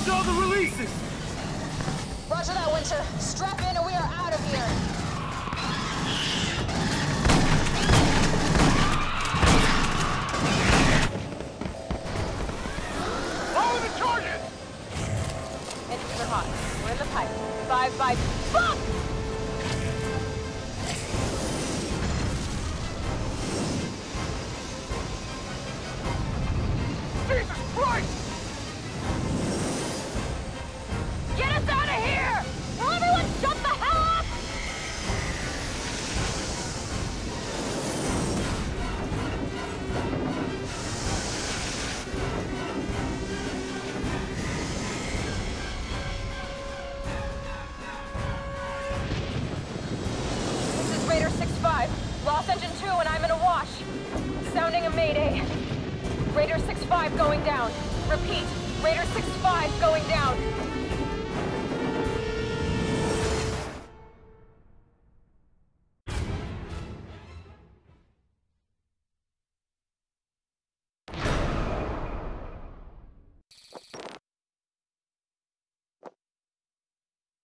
stopped all the releases! Roger that, Winter. Strap in and we are out of here. Follow the charges! Engines are hot. We're in the pipe. 5-5. Fuck! Jesus Christ! Get us out of here! Will everyone shut the hell up? This is Raider 6-5. Lost engine 2 and I'm in a wash. Sounding a mayday. Raider 6-5 going down. Repeat, Raider 6-5 going down.